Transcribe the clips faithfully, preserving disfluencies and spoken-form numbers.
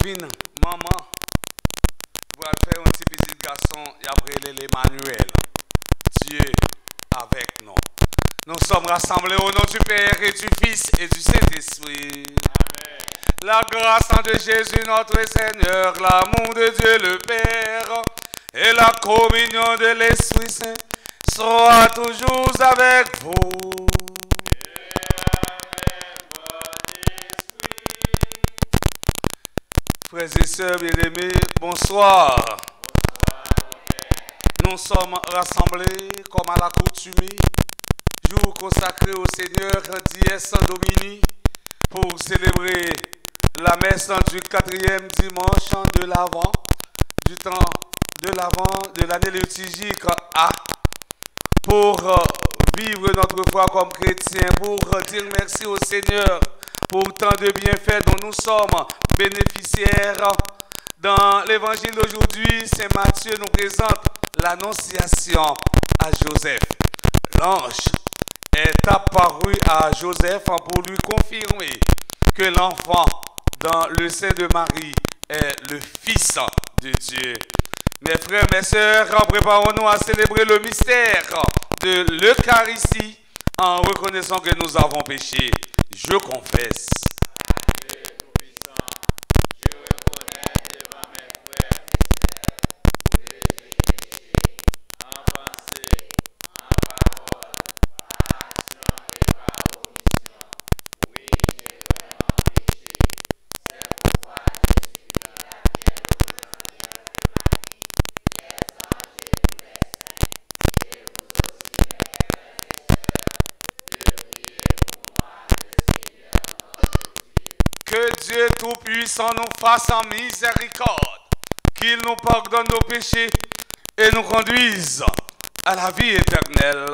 vin, maman, pour faire un petit petit garçon, et après l'Emmanuel. Dieu avec nous. Nous sommes rassemblés au nom du Père et du Fils et du Saint-Esprit. La grâce de Jésus notre Seigneur, l'amour de Dieu le Père et la communion de l'Esprit Saint soit toujours avec vous. Frères et sœurs bien-aimés, bonsoir. Nous sommes rassemblés comme à l'accoutumée, jour consacré au Seigneur Dies Domini, pour célébrer la messe du quatrième dimanche de l'Avent, du temps de l'Avent de l'année liturgique A, pour vivre notre foi comme chrétiens, pour dire merci au Seigneur pour tant de bienfaits dont nous sommes bénéficiaires. Dans l'évangile d'aujourd'hui, Saint Matthieu nous présente l'annonciation à Joseph. L'ange est apparu à Joseph pour lui confirmer que l'enfant dans le sein de Marie est le Fils de Dieu. Mes frères, mes sœurs, préparons-nous à célébrer le mystère de l'Eucharistie en reconnaissant que nous avons péché. Je confesse. Que Dieu Tout-Puissant nous fasse en miséricorde, qu'il nous pardonne nos péchés et nous conduise à la vie éternelle.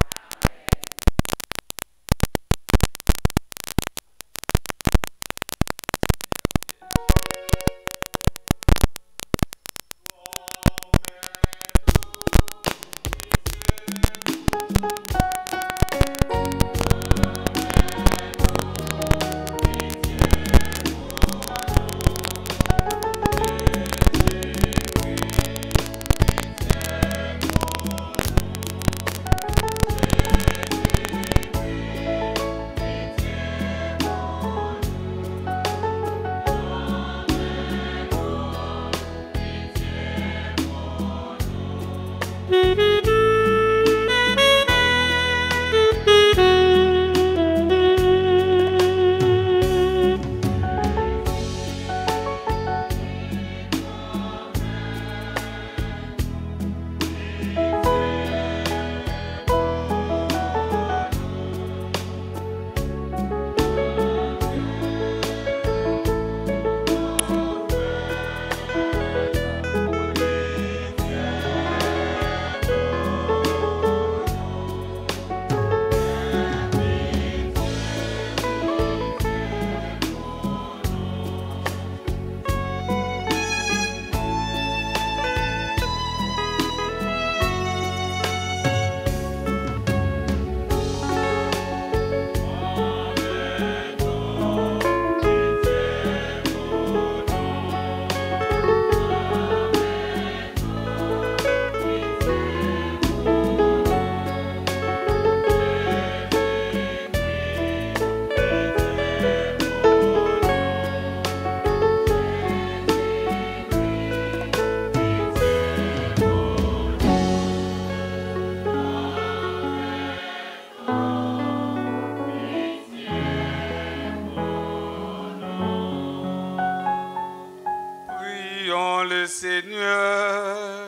Seigneur.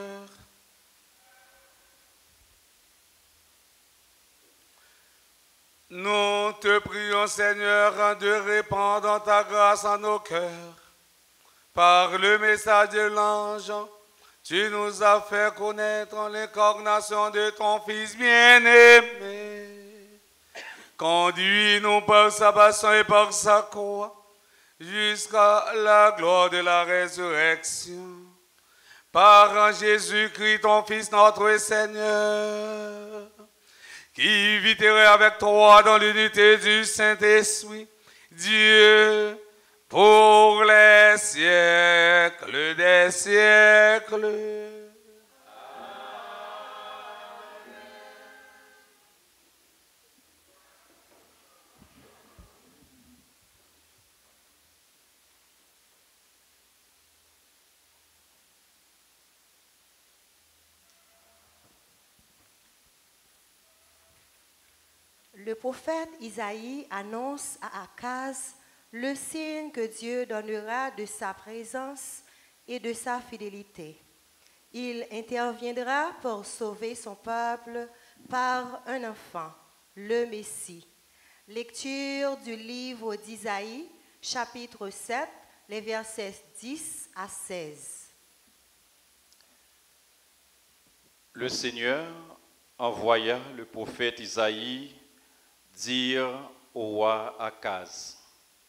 Nous te prions, Seigneur, de répandre ta grâce en nos cœurs. Par le message de l'ange, tu nous as fait connaître l'incarnation de ton Fils bien-aimé. Conduis-nous par sa passion et par sa croix, jusqu'à la gloire de la résurrection. Par Jésus-Christ, ton Fils, notre Seigneur, qui vit avec toi dans l'unité du Saint-Esprit, Dieu, pour les siècles des siècles. Le prophète Isaïe annonce à Akaz le signe que Dieu donnera de sa présence et de sa fidélité. Il interviendra pour sauver son peuple par un enfant, le Messie. Lecture du livre d'Isaïe, chapitre sept, les versets dix à seize. Le Seigneur envoya le prophète Isaïe dire au roi Akaz: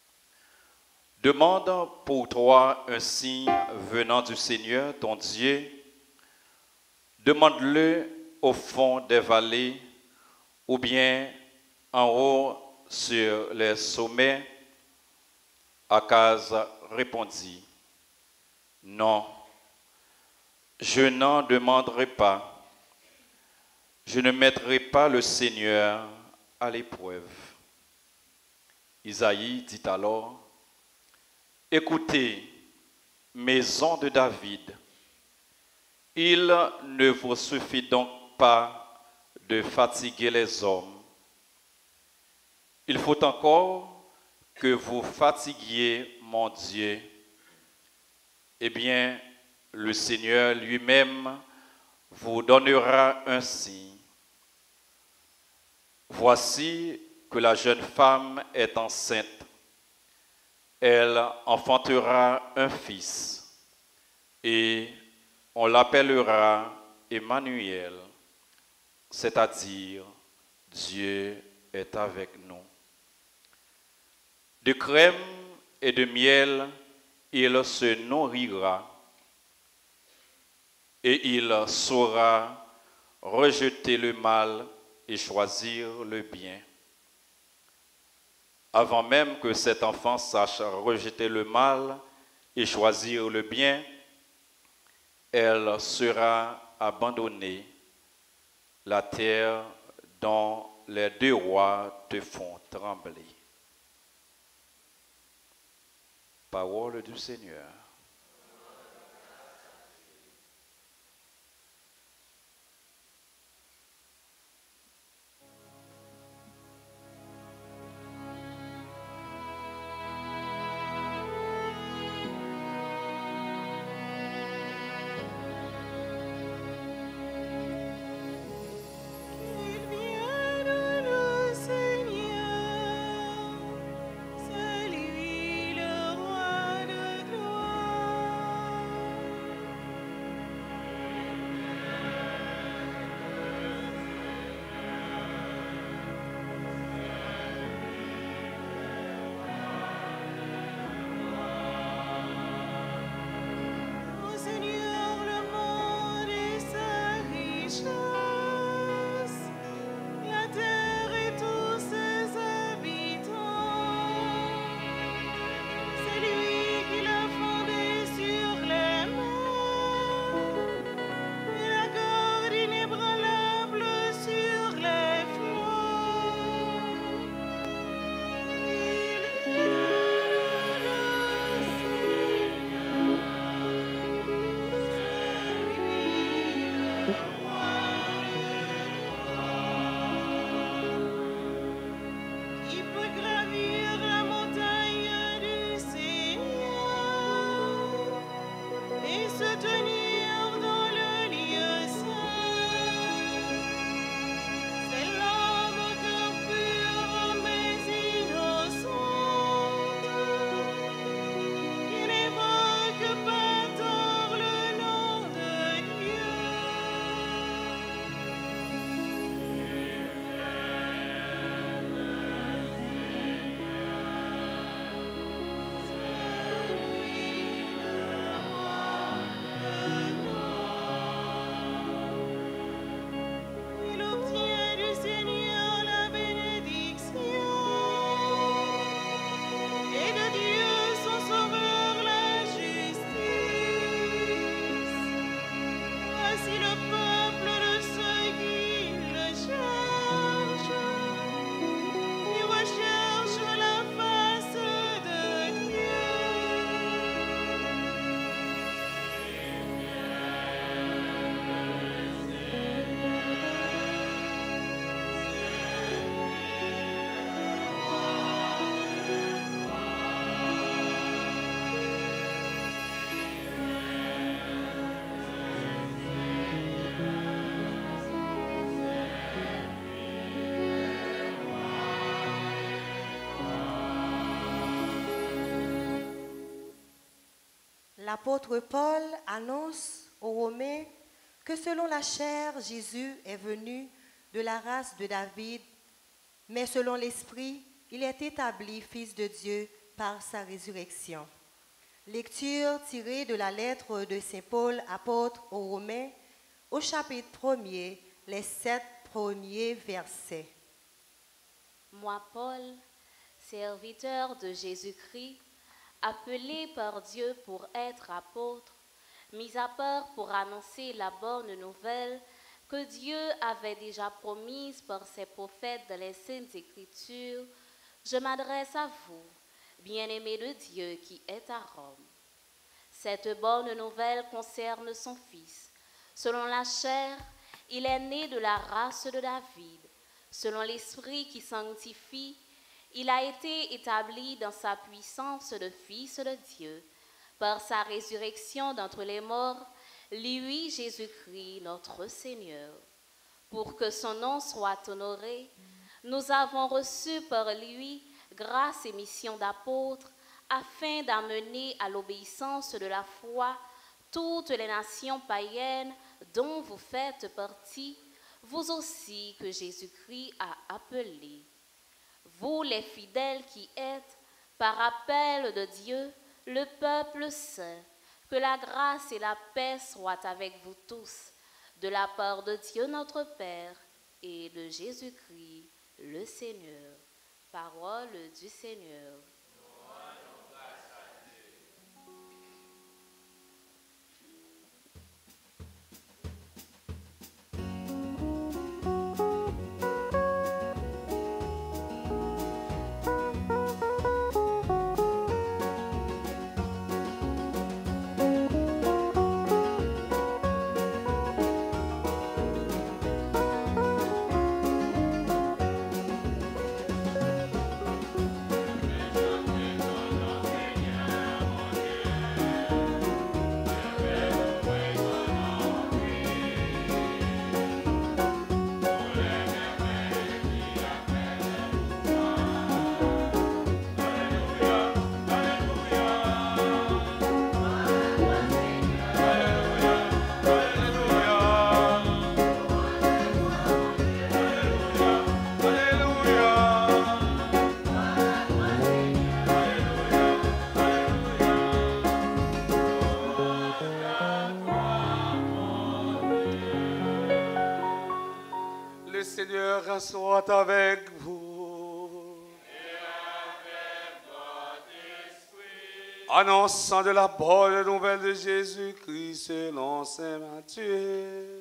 demande pour toi un signe venant du Seigneur ton Dieu. Demande-le au fond des vallées ou bien en haut sur les sommets. Akaz répondit: non, je n'en demanderai pas. Je ne mettrai pas le Seigneur à l'épreuve. Isaïe dit alors: écoutez, maison de David, il ne vous suffit donc pas de fatiguer les hommes. Il faut encore que vous fatiguiez mon Dieu. Eh bien, le Seigneur lui-même vous donnera un signe. Voici que la jeune femme est enceinte. Elle enfantera un fils et on l'appellera Emmanuel, c'est-à-dire Dieu est avec nous. De crème et de miel, il se nourrira et il saura rejeter le mal et choisir le bien. Avant même que cet enfant sache rejeter le mal et choisir le bien, elle sera abandonnée, la terre dont les deux rois te font trembler. Parole du Seigneur. Celui le roi de gloire. l'apôtre Paul annonce aux Romains que selon la chair, Jésus est venu de la race de David, mais selon l'Esprit, il est établi fils de Dieu par sa résurrection. Lecture tirée de la lettre de Saint Paul, apôtre aux Romains, au chapitre premier, les sept premiers versets. Moi, Paul, serviteur de Jésus-Christ, appelé par Dieu pour être apôtre, mis à part pour annoncer la bonne nouvelle que Dieu avait déjà promise par ses prophètes dans les Saintes Écritures, je m'adresse à vous, bien-aimés de Dieu qui est à Rome. Cette bonne nouvelle concerne son Fils. Selon la chair, il est né de la race de David. Selon l'Esprit qui sanctifie, il a été établi dans sa puissance de Fils de Dieu. Par sa résurrection d'entre les morts, lui, Jésus-Christ, notre Seigneur. Pour que son nom soit honoré, nous avons reçu par lui grâce et mission d'apôtre, afin d'amener à l'obéissance de la foi toutes les nations païennes dont vous faites partie, vous aussi que Jésus-Christ a appelés. Vous les fidèles qui êtes, par appel de Dieu, le peuple saint, que la grâce et la paix soient avec vous tous, de la part de Dieu notre Père et de Jésus-Christ le Seigneur. Parole du Seigneur. Le Seigneur soit avec vous. Et avec votre esprit. Annonçant de la bonne nouvelle de Jésus-Christ selon saint Matthieu.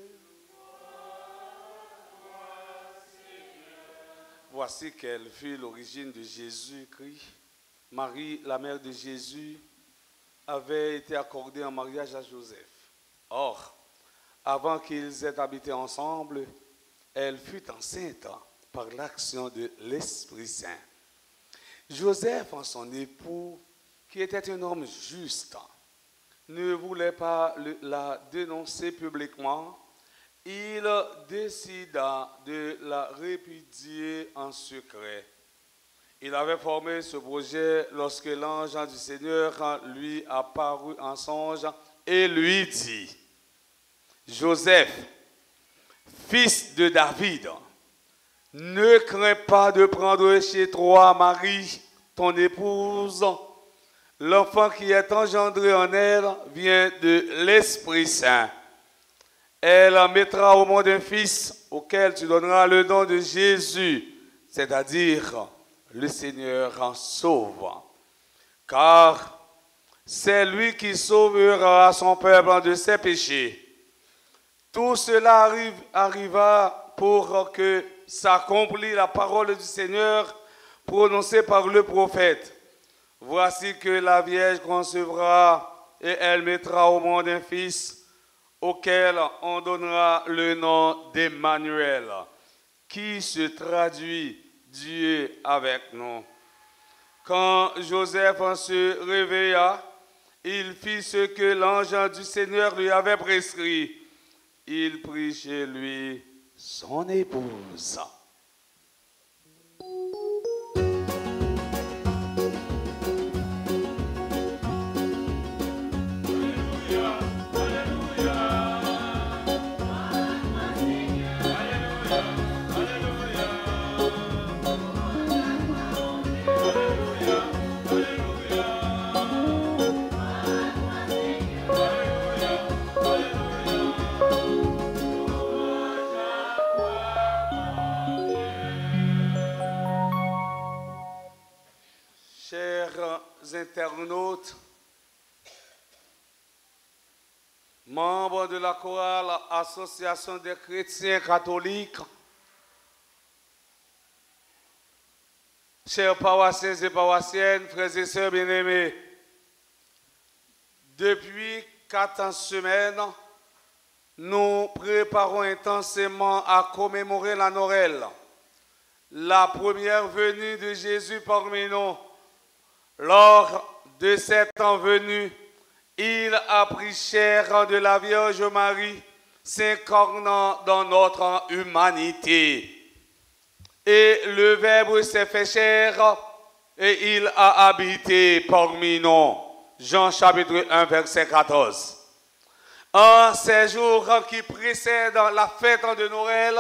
Voici quelle fut l'origine de Jésus-Christ. Marie, la mère de Jésus, avait été accordée en mariage à Joseph. Or, avant qu'ils aient habité ensemble, elle fut enceinte par l'action de l'Esprit Saint. Joseph, en son époux, qui était un homme juste, ne voulait pas le, la dénoncer publiquement. Il décida de la répudier en secret. Il avait formé ce projet lorsque l'ange du Seigneur lui apparut en songe et lui dit: Joseph, fils de David, ne crains pas de prendre chez toi Marie, ton épouse. L'enfant qui est engendré en elle vient de l'Esprit Saint. Elle mettra au monde un fils auquel tu donneras le nom de Jésus, c'est-à-dire le Seigneur en sauve. Car c'est lui qui sauvera son peuple de ses péchés. Tout cela arrive, arriva pour que s'accomplisse la parole du Seigneur prononcée par le prophète. Voici que la Vierge concevra et elle mettra au monde un fils auquel on donnera le nom d'Emmanuel, qui se traduit Dieu avec nous. Quand Joseph se réveilla, il fit ce que l'ange du Seigneur lui avait prescrit. Il prit chez lui son épouse. Alléluia, internautes, membres de la chorale Association des chrétiens catholiques, chers paroissiens et paroissiennes, frères et sœurs bien-aimés, depuis quatre semaines, nous préparons intensément à commémorer la Noël, la première venue de Jésus parmi nous. Lors de cette venue, il a pris chair de la Vierge Marie, s'incarnant dans notre humanité. Et le Verbe s'est fait chair et il a habité parmi nous. Jean chapitre un, verset quatorze. En ces jours qui précèdent la fête de Noël,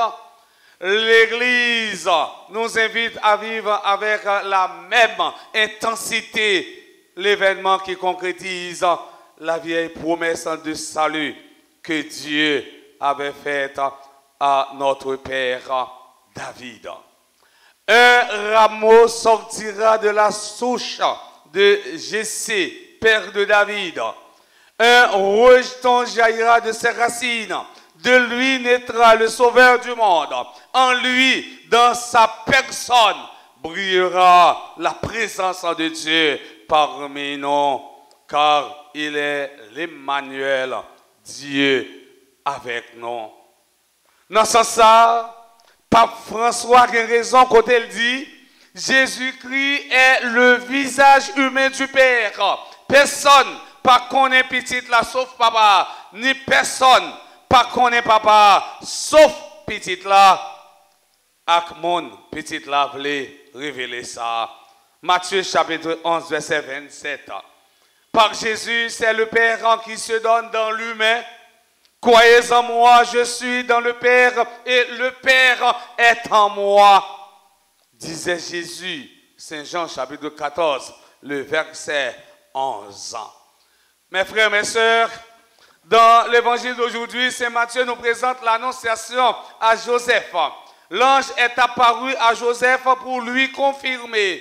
l'Église nous invite à vivre avec la même intensité l'événement qui concrétise la vieille promesse de salut que Dieu avait faite à notre Père David. Un rameau sortira de la souche de Jessé, père de David. Un rejeton jaillira de ses racines. De lui naîtra le Sauveur du monde. En lui, dans sa personne, brillera la présence de Dieu parmi nous, car il est l'Emmanuel, Dieu avec nous. Dans ce sens, Pape François a raison quand il dit Jésus-Christ est le visage humain du Père. Personne pas connaît petit là sauf papa, ni personne pas connaît papa sauf petit là. Ak mon petit là voulait révéler ça. Matthieu chapitre onze verset vingt-sept. Par Jésus, c'est le Père qui se donne dans l'humain. Croyez en moi, je suis dans le Père et le Père est en moi, disait Jésus. Saint Jean chapitre quatorze, le verset onze. Mes frères, mes sœurs, dans l'évangile d'aujourd'hui, Saint Matthieu nous présente l'annonciation à Joseph. L'ange est apparu à Joseph pour lui confirmer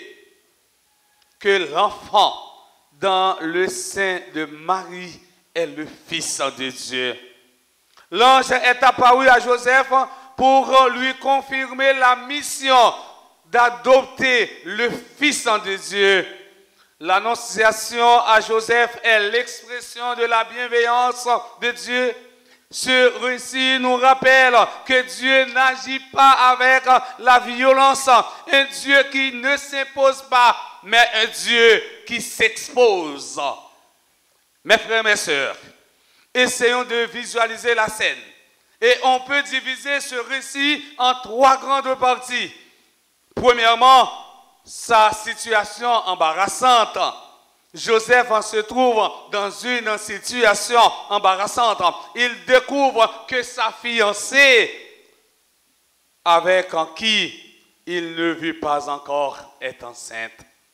que l'enfant dans le sein de Marie est le Fils de Dieu. L'ange est apparu à Joseph pour lui confirmer la mission d'adopter le Fils de Dieu. L'annonciation à Joseph est l'expression de la bienveillance de Dieu. Ce récit nous rappelle que Dieu n'agit pas avec la violence, un Dieu qui ne s'impose pas, mais un Dieu qui s'expose. Mes frères, mes sœurs, essayons de visualiser la scène. Et on peut diviser ce récit en trois grandes parties. Premièrement, sa situation embarrassante. Joseph se trouve dans une situation embarrassante. Il découvre que sa fiancée, avec qui il ne vit pas encore, est enceinte.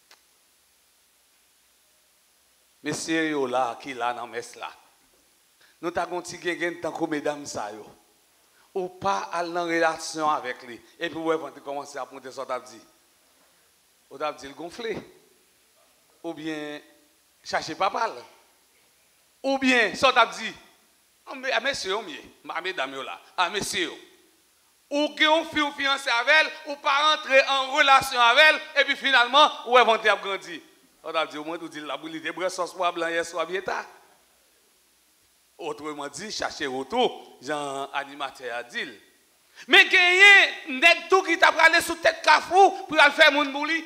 Monsieur yo là, qui là dans messe là. Nous t'avons dit que tant que mesdames ça yo. Ou pas aller en relation avec lui. Et puis ouais, quand tu commences à prendre ça t'a dit. Ou t'a dit le gonfler. Ou bien chercher papa. Ou bien ça t'a dit. Ah monsieur mieux, ma mesdames yo là. Ah monsieur. Ou que on fait ou fiancé avec elle ou pas rentrer en relation avec elle et puis finalement ou est vont grandir. On a dit au moins tout dit la boule de bras sauce poivre blanc hier soir bien tard. Autrement dit, chercher retour, Jean animateur a dit. Mais gagner nèg tout qui t'a pralé sous tête kafou pour aller faire moun bouli.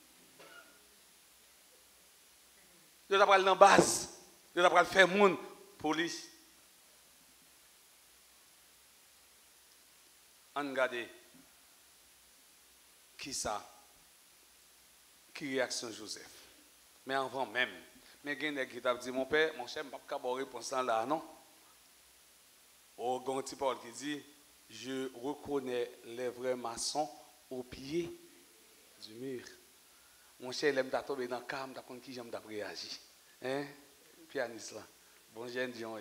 Je t'a pralé dans base, je t'a pralé faire moun police. On regarde qui ça? Qui réaction Joseph? Mais avant même, mais il y a qui t'a dit, mon père, mon chef, je ne peux pas répondre là, non? Au grand petit Paul qui dit, je reconnais les vrais maçons au pied du mur. Mon cher, il aime tomber dans le calme, il aime qui j'aime réagir. Hein? Pianiste là. Bon, j'ai un dion.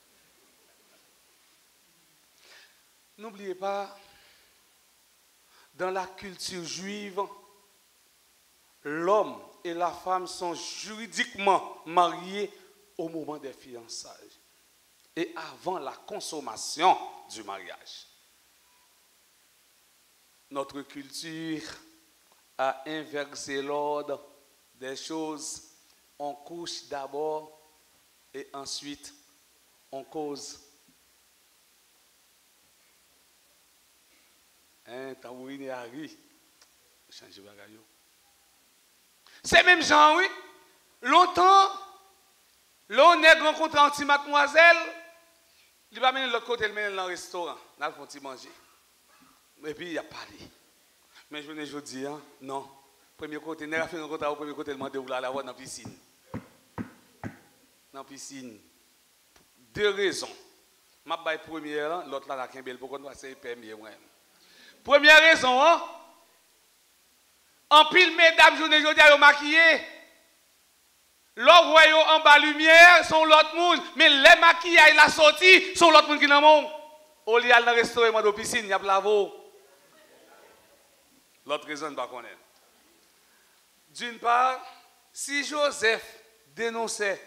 N'oubliez pas, dans la culture juive, l'homme et la femme sont juridiquement mariés au moment des fiançailles et avant la consommation du mariage. Notre culture a inversé l'ordre des choses. On couche d'abord et ensuite on cause. Hein, tambourine Harry. Changer bagaille. C'est même genre, oui. Longtemps, l'on est rencontré un petit mademoiselle, il va mener de l'autre côté, il mène dans le restaurant, là, il faut manger. Et puis, il a parlé. Mais je ne dis pas, non. Premier côté, il a fait un côté, au premier côté, il m'a dit, vous allez la voir dans la piscine. Dans la piscine. Deux raisons. Je vais la première, l'autre là, la Kimbel, pourquoi nous allons permis. Première raison, hein? En pile, mesdames, je ne dis pas, ils maquillés. L'autre voyez en bas lumière, sont l'autre monde, mais les maquillages, la sortie, sont l'autre monde qui dans le monde. Au lieu dans le restaurant de piscine, il y a plavo. L'autre raison, je ne sais pas connaître. D'une part, si Joseph dénonçait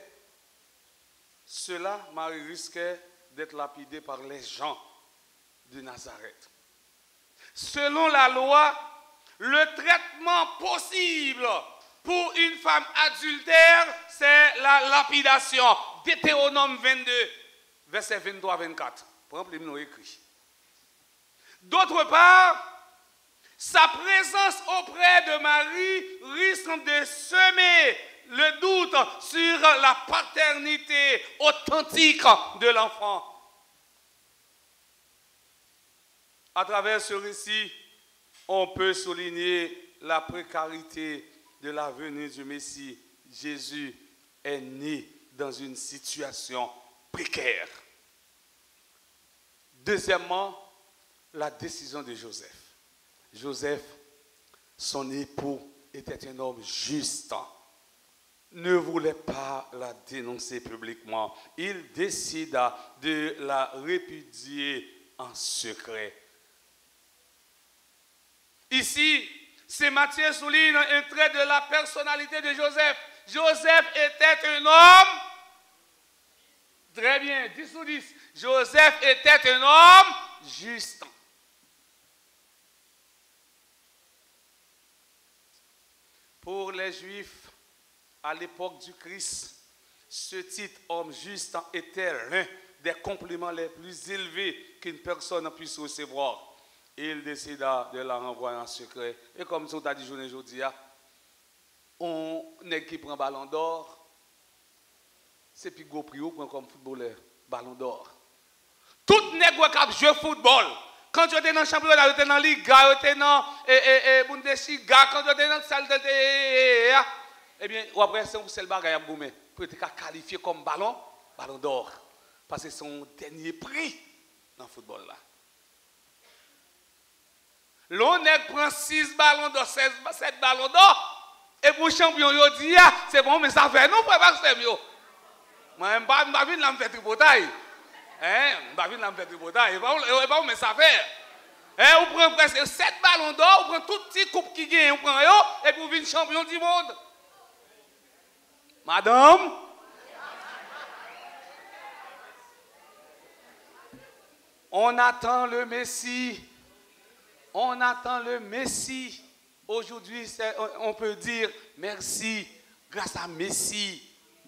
cela, Marie risquait d'être lapidée par les gens de Nazareth. Selon la loi, le traitement possible pour une femme adultère, c'est la lapidation. Deutéronome vingt-deux, versets vingt-trois à vingt-quatre. Par exemple, nous écrit. D'autre part, sa présence auprès de Marie risque de semer le doute sur la paternité authentique de l'enfant. À travers ce récit, on peut souligner la précarité de la venue du Messie. Jésus est né dans une situation précaire. Deuxièmement, la décision de Joseph. Joseph, son époux, était un homme juste. Ne voulait pas la dénoncer publiquement. Il décida de la répudier en secret. Ici, c'est Matthieu souligne un trait de la personnalité de Joseph. Joseph était un homme, très bien, dix sur dix. Joseph était un homme juste. Pour les Juifs, à l'époque du Christ, ce titre homme juste était l'un des compliments les plus élevés qu'une personne puisse recevoir. Il décida de la renvoyer en secret. Et comme tu as dit aujourd'hui, on est qui prend ballon d'or, c'est plus gros prix comme footballeur, ballon d'or. Tout nègre qui joue football, quand tu étais dans le championnat, tu étais dans la Liga, tu étais dans la Bundesliga, quand tu étais dans la salle de... Eh bien, après, c'est le bagage à Boumé. Pour être qualifié comme ballon, ballon d'or. Parce que c'est son dernier prix dans le football là. L'on prend six ballons d'or, sept ballons d'or. Et pour le champion, il dit, c'est bon, mais ça fait nous, pas faire mieux. Moi, je ne vais pas faire tripotaille. Hein, je ne vais pas faire tripotaille. Et pas, mais ça fait. Hein, on prend presque sept ballons d'or, on prend tout petit coupe qui gagne, on prend yo, et pour venir champion du monde. Madame, on attend le Messie. On attend le Messie. Aujourd'hui, on peut dire merci grâce à Messie.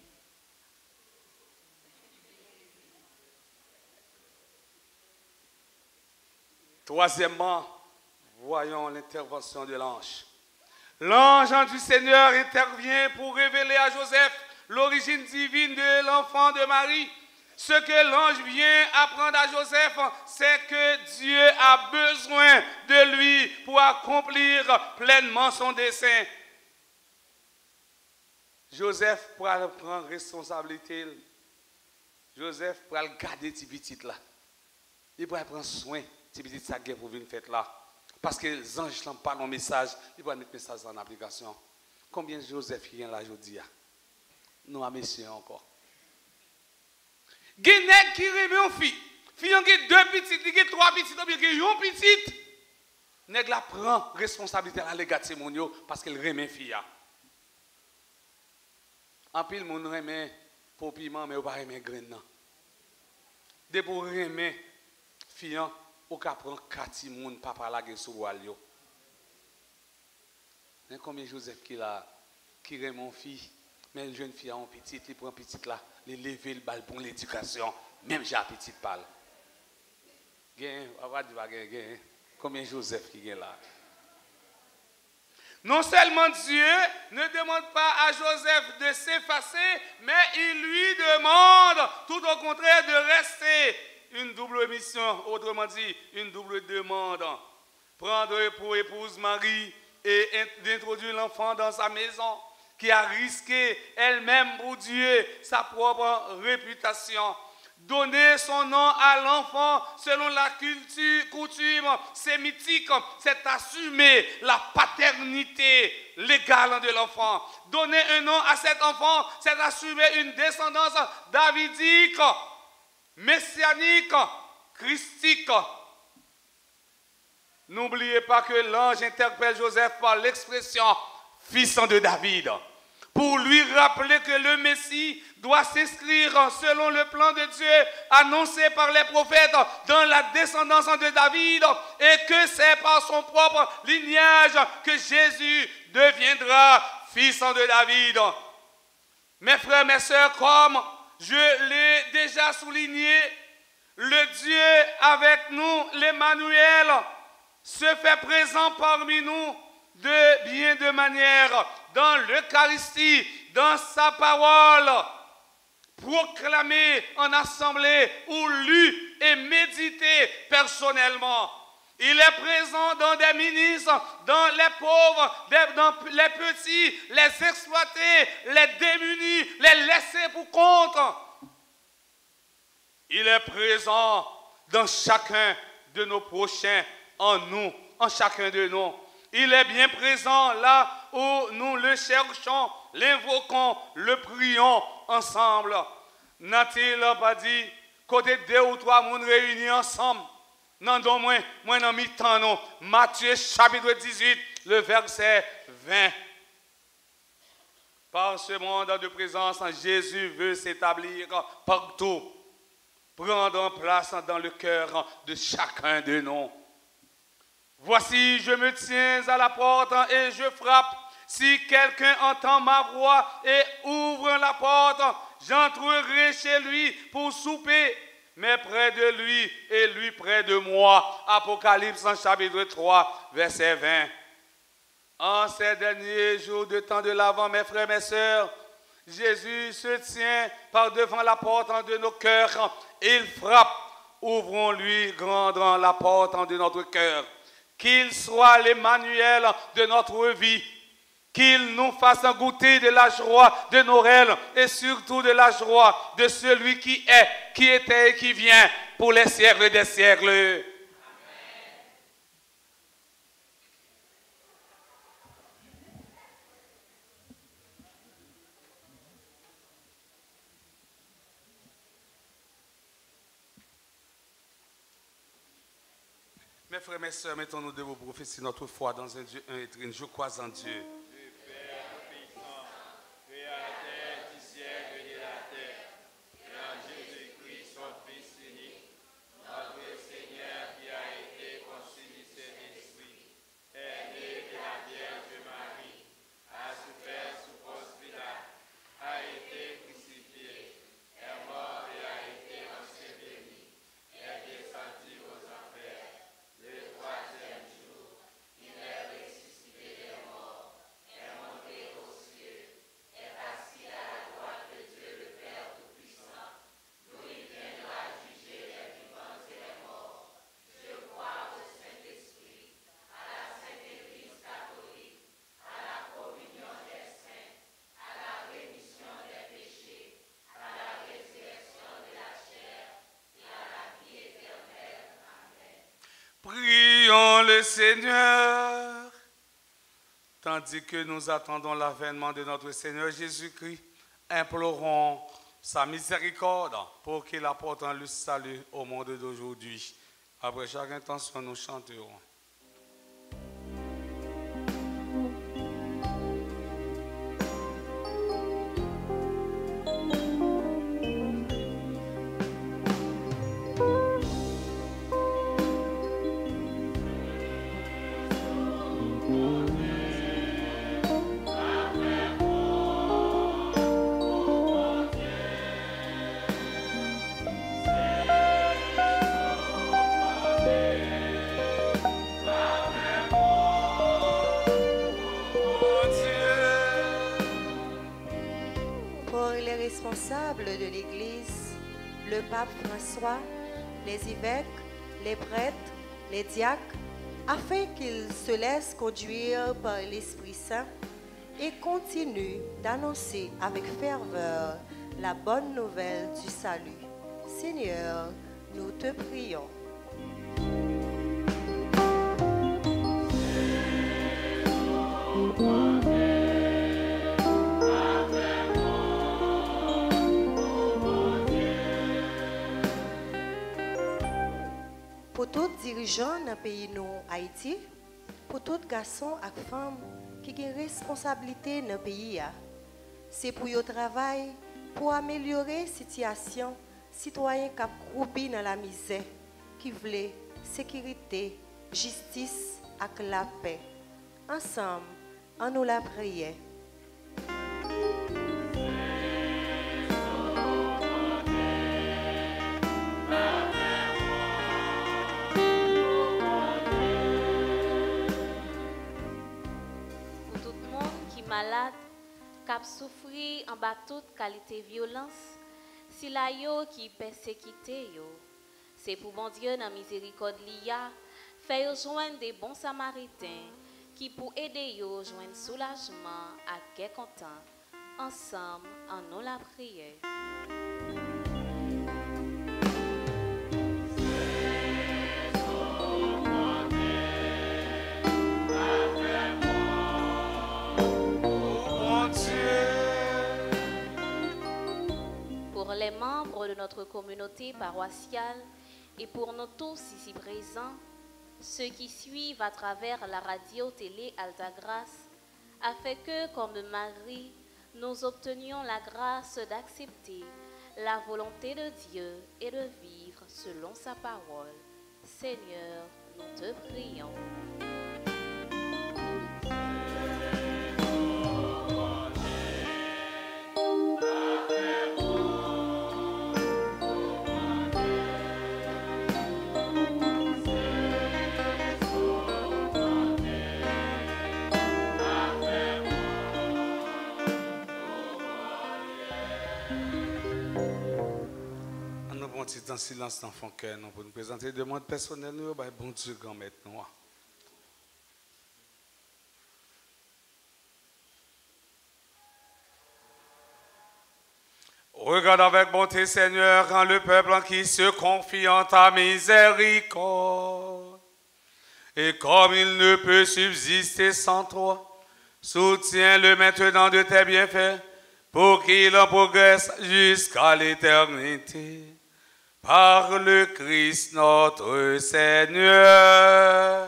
Troisièmement, voyons l'intervention de l'ange. L'ange du Seigneur intervient pour révéler à Joseph l'origine divine de l'enfant de Marie. Ce que l'ange vient apprendre à Joseph, c'est que Dieu a besoin de lui pour accomplir pleinement son dessein. Joseph pourra prendre responsabilité. Joseph pourra garder ces petites là. Il pourra prendre soin de ces petites ça pour venir faire là. Parce que les anges n'ont pas le message, ils vont mettre le message en application. Combien de Joseph vient là aujourd'hui? Nous avons messieurs encore. Il y a des gens qui remet une fille. Fille qui a deux petites, qui a trois petites, qui a une petite. Nèg la prend responsabilité à l'égard de ces monio parce qu'elle remet fille. En pile, mon remet pour piment, mais on pas remet grain. Dès pour remet, fiant, on peut prendre quatre moun papa la gueule sur wal yo. Mais combien Joseph qui là, qui remet mon fille, mais une jeune fille a un petit, il prend petite là, il lève le bal pour l'éducation, même j'ai un petit pal. Gain, on va dire gain, combien Joseph qui est là. Non seulement Dieu ne demande pas à Joseph de s'effacer, mais il lui demande tout au contraire de rester. Une double mission, autrement dit, une double demande. Prendre pour épouse Marie et d'introduire l'enfant dans sa maison, qui a risqué elle-même pour Dieu sa propre réputation. Donner son nom à l'enfant selon la culture, coutume sémitique, c'est assumer la paternité légale de l'enfant. Donner un nom à cet enfant, c'est assumer une descendance davidique, messianique, christique. N'oubliez pas que l'ange interpelle Joseph par l'expression « fils de David ». Pour lui rappeler que le Messie doit s'inscrire selon le plan de Dieu annoncé par les prophètes dans la descendance de David et que c'est par son propre lignage que Jésus deviendra fils de David. Mes frères, mes sœurs, comme je l'ai déjà souligné, le Dieu avec nous, l'Emmanuel, se fait présent parmi nous de bien de manière dans l'Eucharistie, dans sa parole, proclamée en assemblée ou lue et méditée personnellement. Il est présent dans des ministres, dans les pauvres, dans les petits, les exploités, les démunis, les laissés pour compte. Il est présent dans chacun de nos prochains, en nous, en chacun de nous. Il est bien présent là où nous le cherchons, l'invoquons, le prions ensemble. N'a-t-il pas dit, côté deux ou trois monde réunis ensemble, non, donc moi, moi, dans mi-temps, non. Matthieu chapitre dix-huit, le verset vingt. Par ce monde de présence, Jésus veut s'établir partout, prendre place dans le cœur de chacun de nous. Voici, je me tiens à la porte et je frappe. Si quelqu'un entend ma voix et ouvre la porte, j'entrerai chez lui pour souper, mais près de lui et lui près de moi. Apocalypse chapitre trois, verset vingt. En ces derniers jours de temps de l'Avent, mes frères, mes sœurs, Jésus se tient par devant la porte de nos cœurs. Il frappe. Ouvrons-lui grandement la porte de notre cœur. Qu'il soit l'Emmanuel de notre vie, qu'il nous fasse goûter de la joie de Noël et surtout de la joie de celui qui est, qui était et qui vient pour les siècles des siècles. Amen. Mes frères, mes sœurs, mettons-nous debout pour professer notre foi dans un Dieu, un et trine. Je crois en Dieu. Dieu Père puissant, créateur du ciel et de la terre, et en Jésus-Christ, son Fils unique, notre Seigneur qui a été conçu du Saint-Esprit, est né de la Vierge Marie, a souffert sous Ponce Pilate, a été crucifié, est mort et a été enseveli, est descendu aux enfers. Le troisième jour, il est ressuscité des morts, est monté aux cieux, est assis à la droite de Dieu le Père Tout-Puissant, d'où il viendra juger les vivants et les morts. Je crois au Saint-Esprit, à la Sainte Église catholique, à la communion des saints, à la rémission des péchés, à la résurrection de la chair et à la vie éternelle. Amen. Prions le Seigneur, tandis que nous attendons l'avènement de notre Seigneur Jésus-Christ, implorons sa miséricorde pour qu'il apporte le salut au monde d'aujourd'hui. Après chaque intention, nous chanterons. responsables de l'Église, le pape François, les évêques, les prêtres, les diacres, afin qu'ils se laissent conduire par l'Esprit Saint et continuent d'annoncer avec ferveur la bonne nouvelle du salut. Seigneur, nous te prions. Pour tous dirigeants dans le pays nous Haïti, pour tous garçons et femmes qui ont responsabilité dans le pays, c'est pour leur travail, pour améliorer la situation citoyens qui sont dans la misère, qui veulent sécurité, justice et la paix. Ensemble, en nous la prière. Pour tout le monde qui est malade, qui a souffert en bas toute qualité de violence, si la yo qui persécuté yo, c'est pour bon Dieu dans miséricorde liya, faire joindre des bons samaritains qui pour aider yo joindre soulagement à quel content. Ensemble, en nous la prière. Pour les membres de notre communauté paroissiale et pour nous tous ici présents, ceux qui suivent à travers la radio-télé Altagrace, afin que, comme Marie, nous obtenions la grâce d'accepter la volonté de Dieu et de vivre selon sa parole. Seigneur, nous te prions. En silence dans le cœur, nous pour nous présenter des demandes personnelles, nous, bah, bon Dieu, grand maître, nous. Regarde avec bonté, Seigneur, quand le peuple qui se confie en ta miséricorde. Et comme il ne peut subsister sans toi, soutiens-le maintenant de tes bienfaits pour qu'il en progresse jusqu'à l'éternité. Par le Christ notre Seigneur.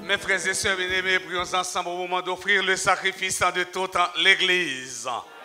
Mes frères et sœurs bien-aimés, prions ensemble au moment d'offrir le sacrifice de toute l'Église.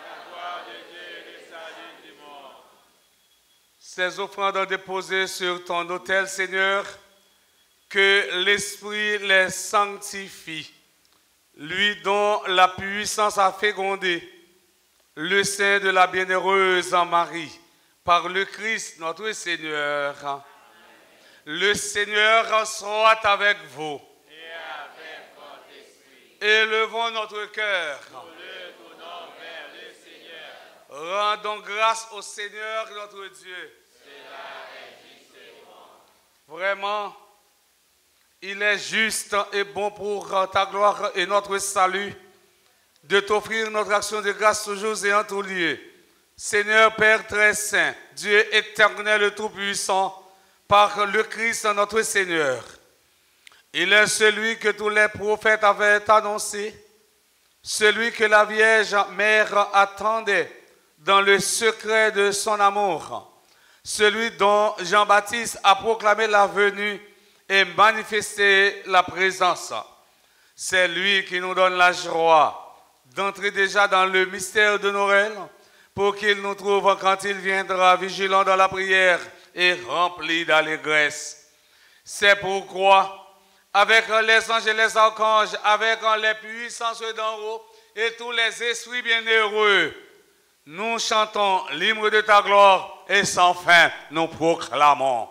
Ces offrandes déposées sur ton autel, Seigneur, que l'Esprit les sanctifie, lui dont la puissance a fécondé le sein de la bienheureuse Marie, par le Christ notre Seigneur. Amen. Le Seigneur soit avec vous. Et avec votre esprit. Élevons notre cœur. Nous le tournons vers le Seigneur. Rendons grâce au Seigneur notre Dieu. Cela est juste et bon. Vraiment, il est juste et bon pour ta gloire et notre salut de t'offrir notre action de grâce toujours et en tout lieu. Seigneur Père très saint, Dieu éternel et tout-puissant, par le Christ notre Seigneur. Il est celui que tous les prophètes avaient annoncé, celui que la Vierge Mère attendait dans le secret de son amour, celui dont Jean-Baptiste a proclamé la venue et manifesté la présence. C'est lui qui nous donne la joie d'entrer déjà dans le mystère de Noël pour qu'il nous trouve quand il viendra vigilant dans la prière et rempli d'allégresse. C'est pourquoi, avec les anges et les archanges, avec les puissances d'en haut et tous les esprits bienheureux, nous chantons l'hymne de ta gloire et sans fin nous proclamons.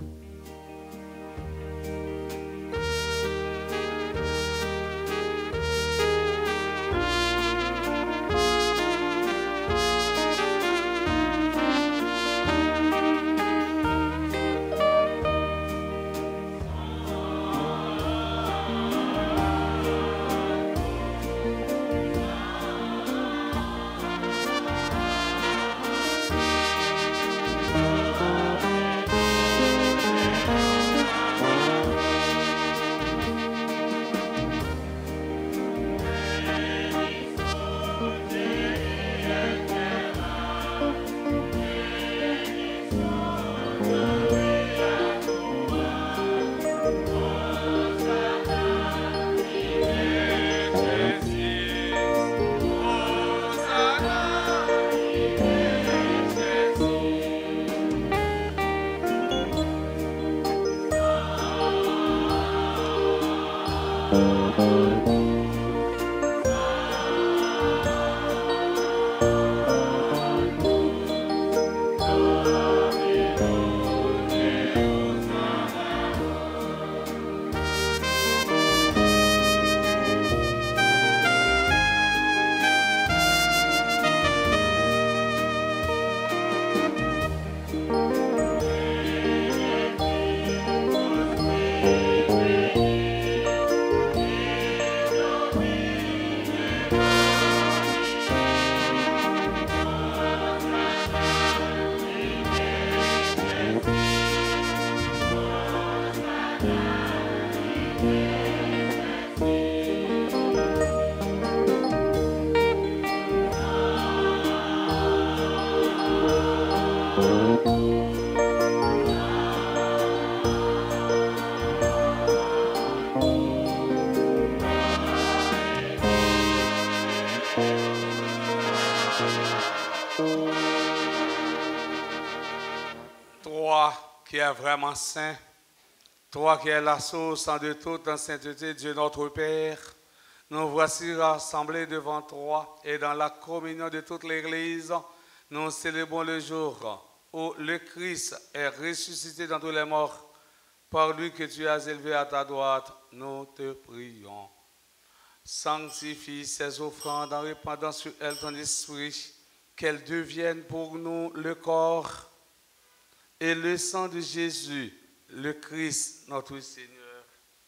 Qui est vraiment saint, toi qui es la source de toute sainteté, Dieu notre Père, nous voici rassemblés devant toi et dans la communion de toute l'Église, nous célébrons le jour où le Christ est ressuscité dans tous les morts. Par lui que tu as élevé à ta droite, nous te prions. Sanctifie ces offrandes en répandant sur elles ton esprit, qu'elles deviennent pour nous le corps et le sang de Jésus, le Christ, notre Seigneur.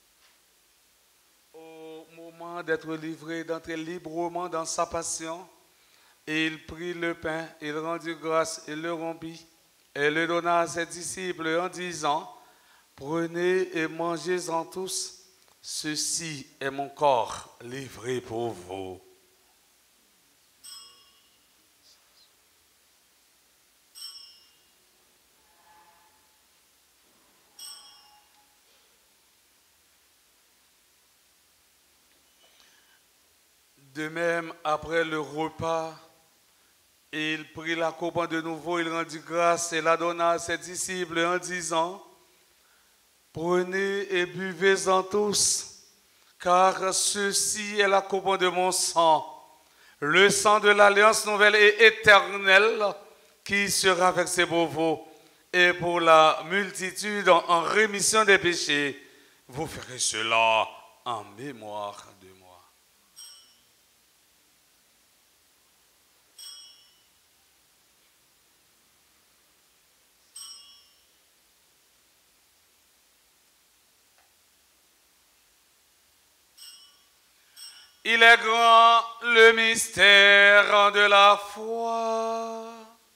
Au moment d'être livré, d'entrer librement dans sa passion, il prit le pain, il rendit grâce, il le rompit, et le donna à ses disciples en disant, « Prenez et mangez-en tous, ceci est mon corps livré pour vous. » De même, après le repas, il prit la coupe de nouveau, il rendit grâce et la donna à ses disciples en disant, « Prenez et buvez-en tous, car ceci est la coupe de mon sang, le sang de l'alliance nouvelle et éternelle qui sera versé pour vous et pour la multitude en rémission des péchés. Vous ferez cela en mémoire de moi. » Il est grand le mystère de la foi.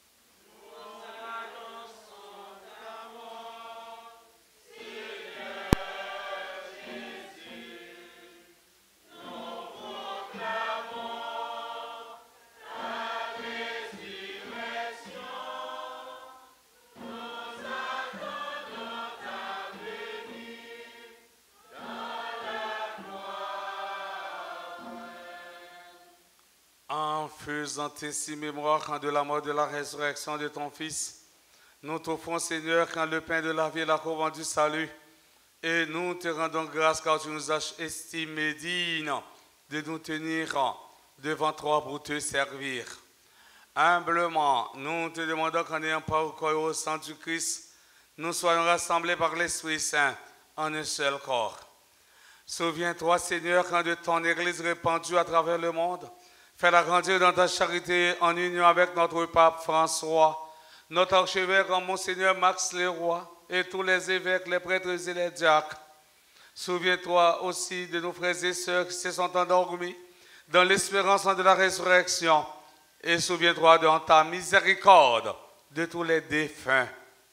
En faisant ainsi mémoire de la mort de la résurrection de ton Fils, nous t'offrons, Seigneur, quand le pain de la vie et la couronne du salut, et nous te rendons grâce car tu nous as estimés dignes de nous tenir devant toi pour te servir. Humblement, nous te demandons qu'en ayant part au corps et au sang du Christ, nous soyons rassemblés par l'Esprit Saint en un seul corps. Souviens-toi, Seigneur, quand de ton Église répandue à travers le monde, fais-la grandir dans ta charité en union avec notre pape François, notre archevêque Monseigneur Max Leroy et tous les évêques, les prêtres et les diacres. Souviens-toi aussi de nos frères et sœurs qui se sont endormis dans l'espérance de la résurrection et souviens-toi de ta miséricorde de tous les défunts.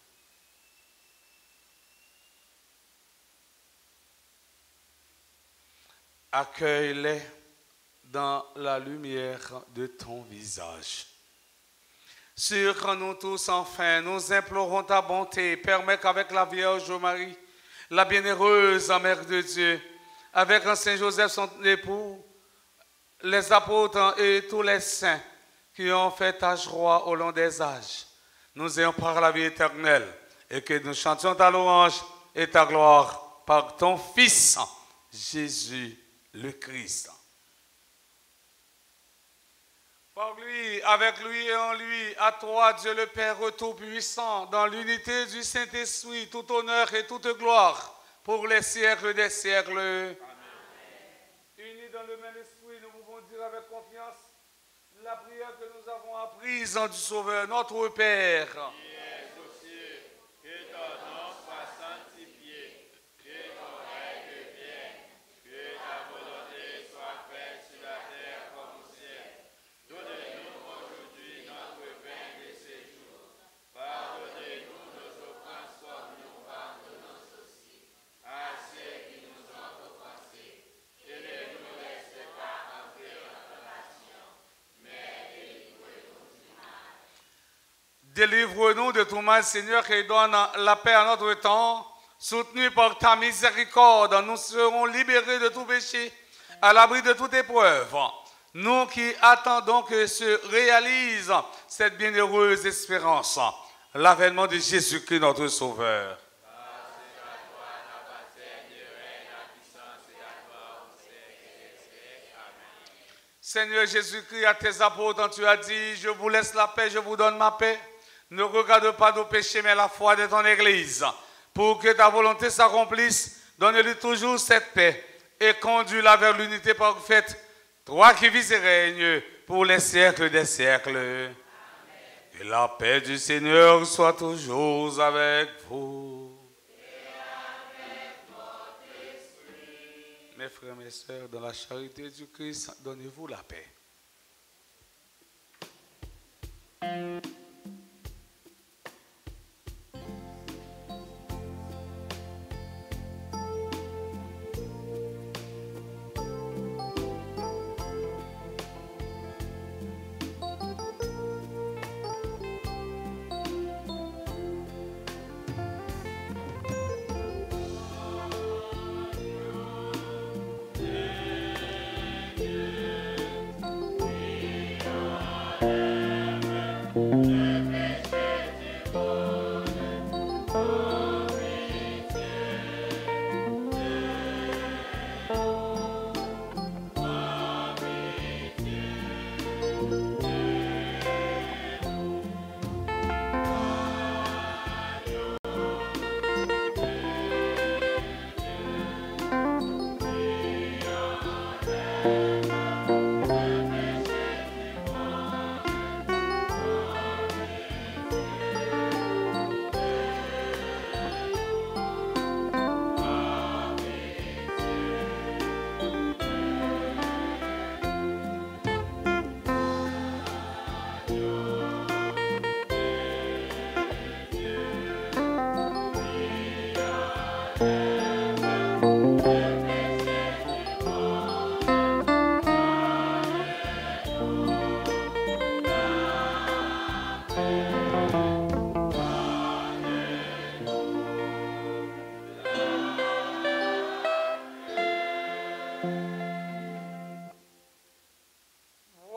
Accueille-les dans la lumière de ton visage. Sur nous tous, enfin, nous implorons ta bonté. Permets qu'avec la Vierge Marie, la bienheureuse Mère de Dieu, avec un Saint Joseph, son époux, les apôtres et tous les saints qui ont fait ta joie au long des âges, nous ayons par la vie éternelle et que nous chantions ta louange et ta gloire par ton Fils, Jésus le Christ. Par lui, avec lui et en lui, à toi, Dieu le Père Tout-Puissant, dans l'unité du Saint-Esprit, tout honneur et toute gloire, pour les siècles des siècles. Amen. Unis dans le même esprit, nous pouvons dire avec confiance la prière que nous avons apprise en du Sauveur, notre Père. Qui es aux cieux, que ton nom soit sanctifié, que ton règne vienne, que ta volonté soit faite sur la terre comme au ciel. Donnez-nous aujourd'hui notre pain de ce jour. Pardonnez-nous nos offenses comme nous pardonnons aussi à ceux qui nous ont offensés. Et ne nous laisse pas entrer en tentation, mais délivre-nous du mal. Délivre-nous de tout mal, Seigneur, et donne la paix à notre temps. Soutenus par ta miséricorde, nous serons libérés de tout péché, à l'abri de toute épreuve. Nous qui attendons que se réalise cette bienheureuse espérance, l'avènement de Jésus-Christ, notre Sauveur. Seigneur Jésus-Christ, à tes apôtres, tu as dit, je vous laisse la paix, je vous donne ma paix. Ne regarde pas nos péchés, mais la foi de ton Église. Pour que ta volonté s'accomplisse, donne-lui toujours cette paix et conduis-la vers l'unité parfaite. Toi qui vis et règnes pour les siècles des siècles. Amen. Et la paix du Seigneur soit toujours avec vous. Et avec votre esprit. Mes frères et mes sœurs, dans la charité du Christ, donnez-vous la paix. Seigneur,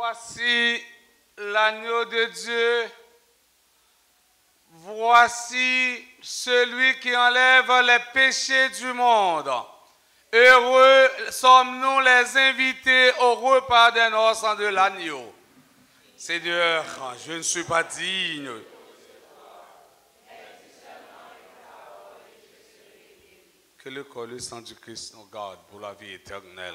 Voici l'agneau de Dieu. Voici celui qui enlève les péchés du monde. Heureux sommes-nous les invités au repas des noces de l'agneau. Seigneur, je ne suis pas digne. Que le corps et le sang du Christ nous garde pour la vie éternelle.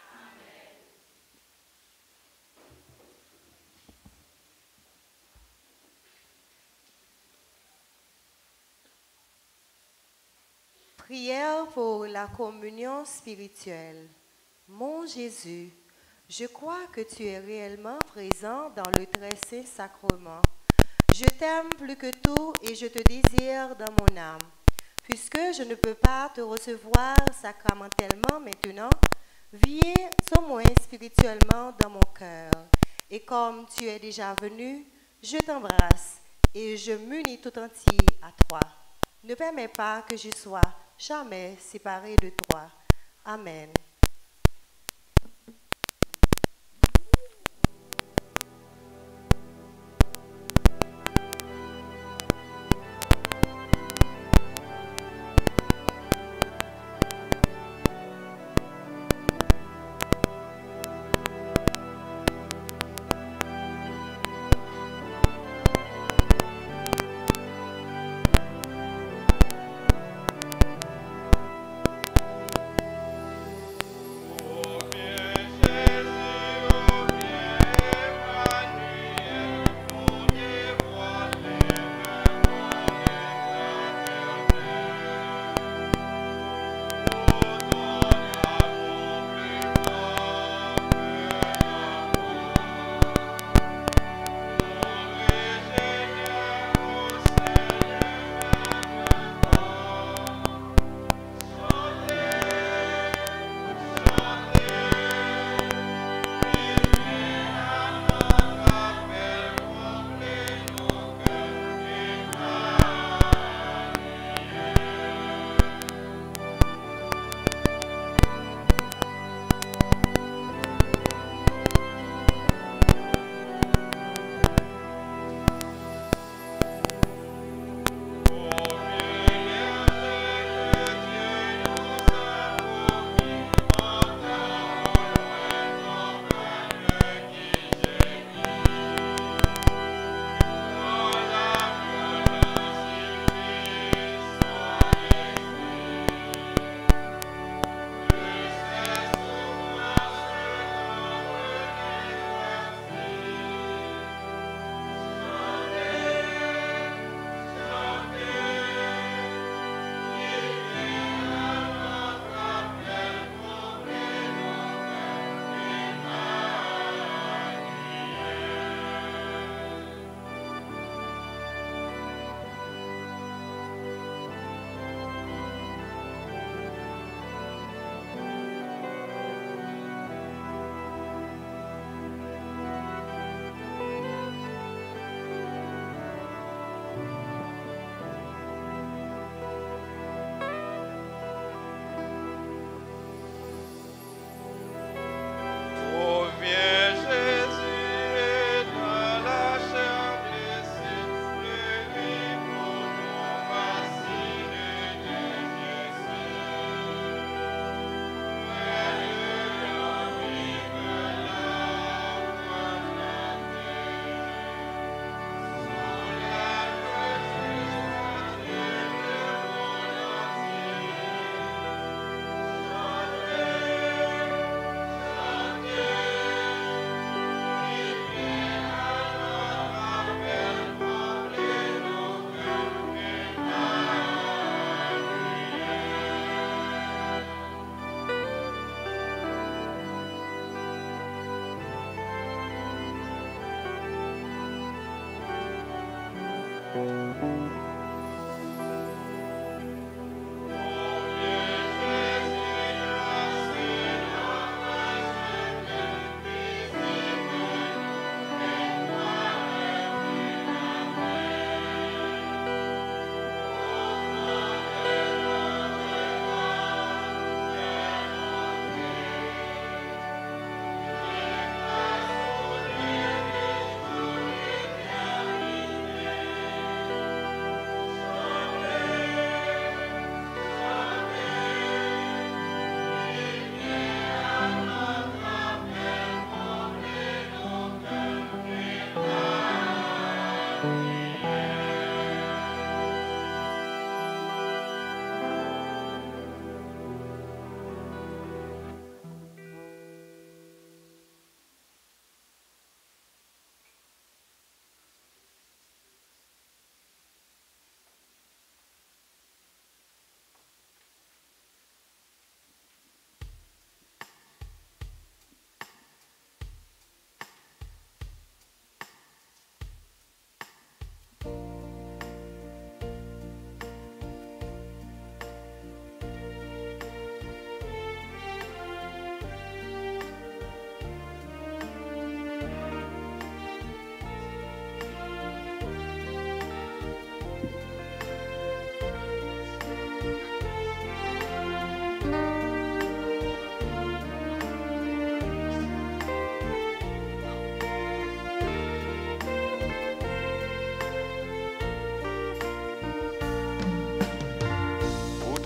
Prière pour la communion spirituelle. Mon Jésus, je crois que tu es réellement présent dans le très saint sacrement. Je t'aime plus que tout et je te désire dans mon âme. Puisque je ne peux pas te recevoir sacramentellement maintenant, viens au moins spirituellement dans mon cœur. Et comme tu es déjà venu, je t'embrasse et je m'unis tout entier à toi. Ne permets pas que je sois jamais séparé de toi. Amen. Amen.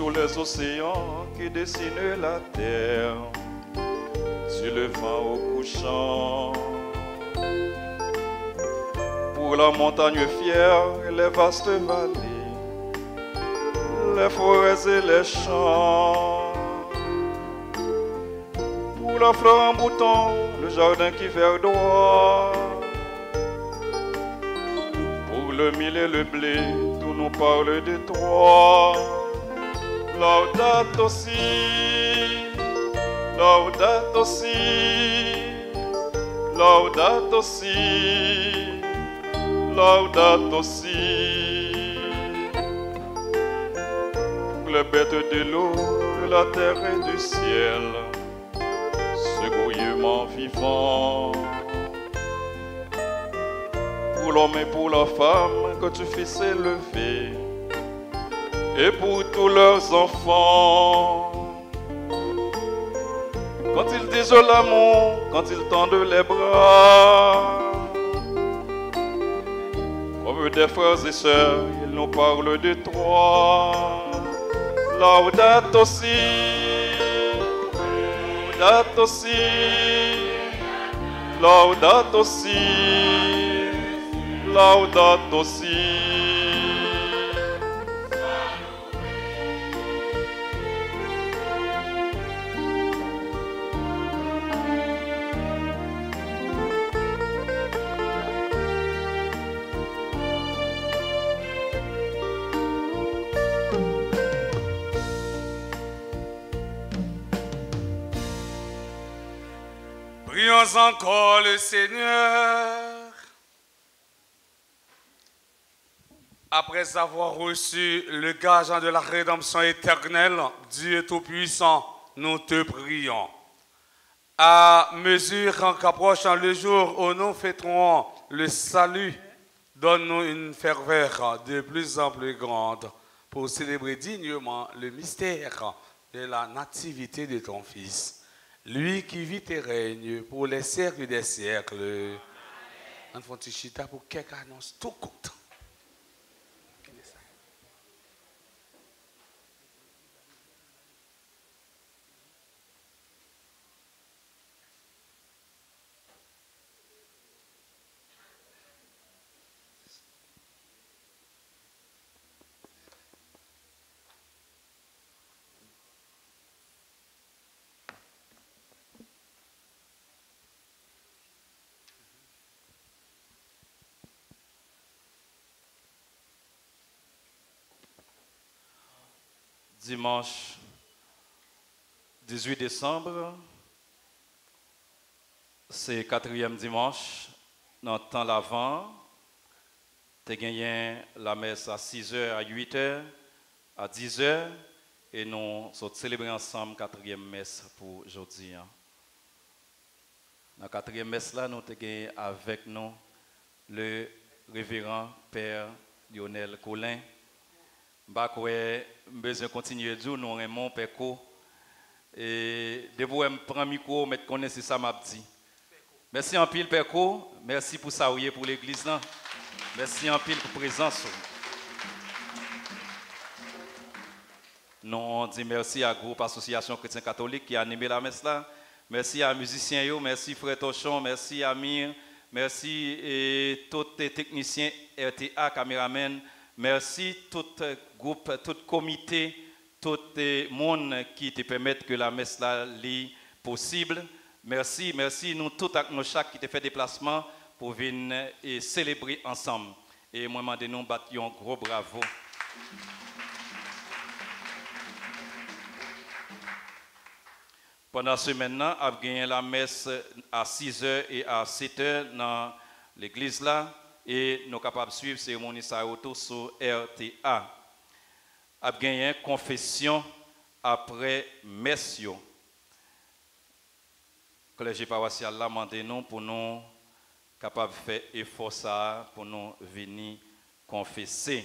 sur les océans qui dessinent la terre, sur le vent au couchant. Pour la montagne fière et les vastes vallées, les forêts et les champs. Pour la fleur en bouton, le jardin qui verdoie. Pour le mil et le blé, tout nous parle de toi. Laudato si, laudato si, laudato si, laudato si. Pour les bêtes de l'eau, de la terre et du ciel, ce gouillement vivant. Pour l'homme et pour la femme que tu fais s'élever, et pour tous leurs enfants. Quand ils disent l'amour, quand ils tendent les bras, comme des frères et sœurs, ils nous parlent de toi. Laudato si, laudato si, laudato si, laudato si. Prions encore le Seigneur. Après avoir reçu le gage de la rédemption éternelle, Dieu Tout-Puissant, nous te prions. À mesure qu'approche le jour où nous fêterons le salut, donne-nous une ferveur de plus en plus grande pour célébrer dignement le mystère de la nativité de ton Fils. Lui qui vit et règne pour les siècles des siècles. On fait un petit chita pour quelques annonces tout court. Dimanche dix-huit décembre, c'est quatrième dimanche, dans le temps l'avant. Tu as gagné la messe à six heures, à huit heures, à dix heures, et nous sommes célébrés ensemble quatrième messe pour aujourd'hui. Dans la quatrième messe, là, nous avons gagné avec nous le révérend Père Lionel Colin. Je vais besoin de continuer à dire, nous avons Péco. Et de vous prendre le micro, mais connaissez ça, m'a dit. Merci en pile, Péco. Merci pour ça, pour l'église. Merci en pile pour la présence. Nous on dit merci à la groupe Association Chrétien Catholique qui a animé la messe là. Merci à musiciens, merci Frère Tochon, merci à Amir, merci et tous les techniciens R T A, caméramen. Merci tout groupe, tout comité, tout le monde qui te permettent que la messe là soit possible. Merci, merci nous tous nos chaque qui te fait déplacement pour venir et célébrer ensemble. Et moi, je nous battions un gros bravo. Pendant ce maintenant, on a gagné la messe à six heures et à sept heures dans l'église là. Et nous sommes capables de suivre la cérémonie Saoto sur R T A. On a gagné une confession après messe. Le collège paroissial l'a demandé nous pour nous capables de faire effort ça pour nous venir confesser.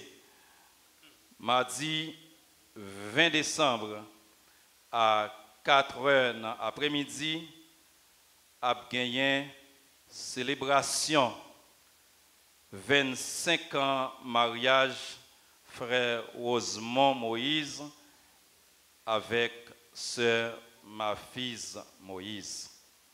Mardi vingt décembre à quatre heures après-midi, a gagné célébration vingt-cinq ans mariage frère Rosemont Moïse avec sœur Maphise Moïse.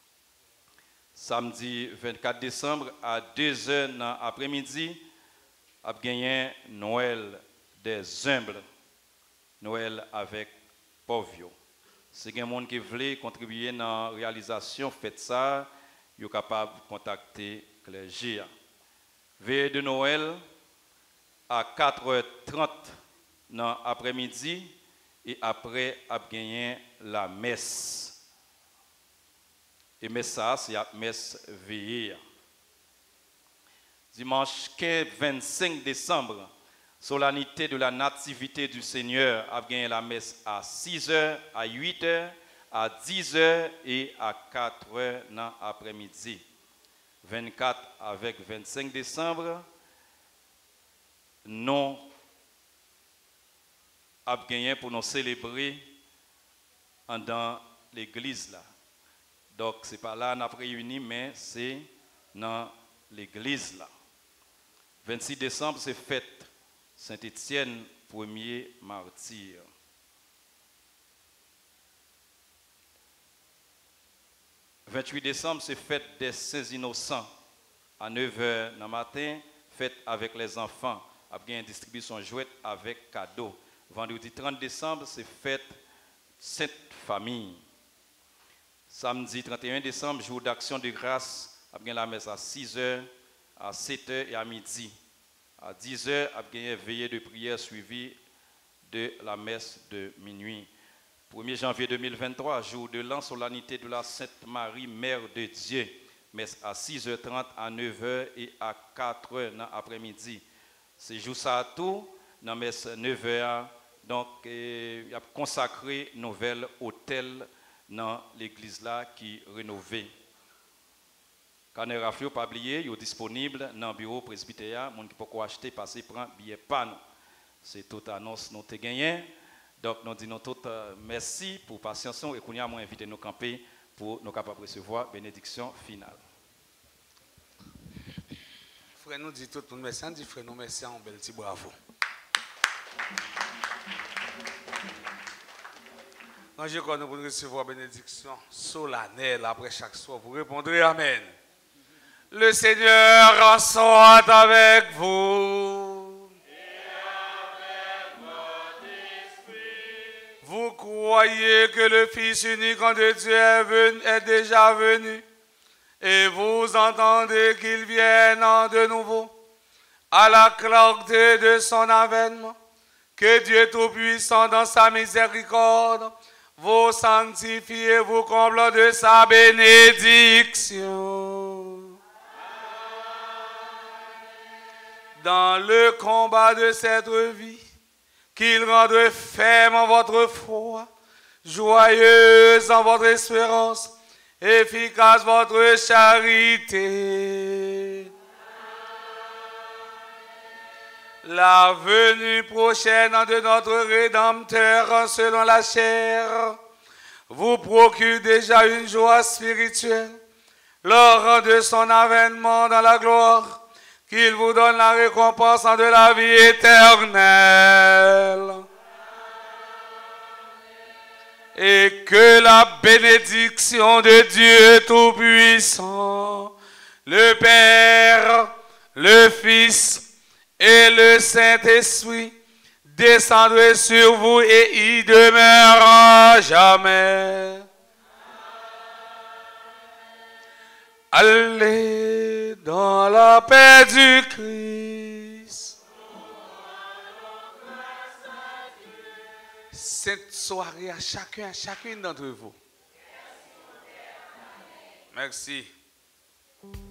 Samedi vingt-quatre décembre à deux heures dans l'après-midi, a gagné Noël des humbles, Noël avec pauvres. Si quelqu'un monde qui veut contribuer dans la réalisation, faites ça, vous êtes capable de contacter clergé. Veille de Noël à quatre heures trente dans l'après-midi et après a gagné la messe. Et messe ça, c'est la messe veillée. Dimanche quinze vingt-cinq décembre, solennité de la nativité du Seigneur, a gagné la messe à six heures, à huit heures, à dix heures et à quatre heures dans l'après-midi. vingt-quatre avec vingt-cinq décembre, nous avons gagné pour nous célébrer dans l'église là. Donc, ce n'est pas là qu'on a réuni, mais c'est dans l'église là. vingt-six décembre, c'est fête Saint-Étienne, premier martyr. vingt-huit décembre, c'est fête des Saints Innocents. À neuf heures du matin, fête avec les enfants. Après une distribution jouette avec cadeau. Vendredi trente décembre, c'est fête Sainte Famille. Samedi trente et un décembre, jour d'action de grâce, après la messe à six heures, à sept heures et à midi. À dix heures, après veillée de prière suivie de la messe de minuit. premier janvier deux mille vingt-trois, jour de l'an, solennité de la Sainte Marie, Mère de Dieu. Messe à six heures trente, à neuf heures et à quatre heures dans l'après-midi. C'est jour ça tout, dans messe neuf heures, donc il y a consacré nouvel hôtel dans l'église là qui est rénovée. Quand on a pas oublié, il est disponible dans le bureau presbytère, les gens qui peuvent acheter, passer, prendre billet pan. C'est toute annonce nous avons gagné. Donc nous disons tout euh, merci pour patience et qu'on a invité nos camper pour nous capables de recevoir bénédiction finale. Frère nous dit tout le monde merci, on dit frère nous merci, on bel petit bravo. Quand je connais pour recevoir bénédiction solennelle après chaque soir, vous répondrez Amen. Le Seigneur soit avec vous. Et avec votre esprit. Vous croyez que le Fils unique de Dieu est, venu, est déjà venu et vous entendez qu'il vienne de nouveau à la clarté de son avènement. Que Dieu Tout-Puissant dans sa miséricorde vous sanctifie et vous comble de sa bénédiction. Dans le combat de cette vie, qu'il rende ferme en votre foi, joyeuse en votre espérance, efficace votre charité. La venue prochaine de notre Rédempteur selon la chair vous procure déjà une joie spirituelle lors de son avènement dans la gloire, qu'il vous donne la récompense de la vie éternelle. Et que la bénédiction de Dieu Tout-Puissant, le Père, le Fils et le Saint-Esprit descendent sur vous et y demeurent à jamais. Allez dans la paix du Christ. Cette soirée à chacun, à chacune d'entre vous. Merci.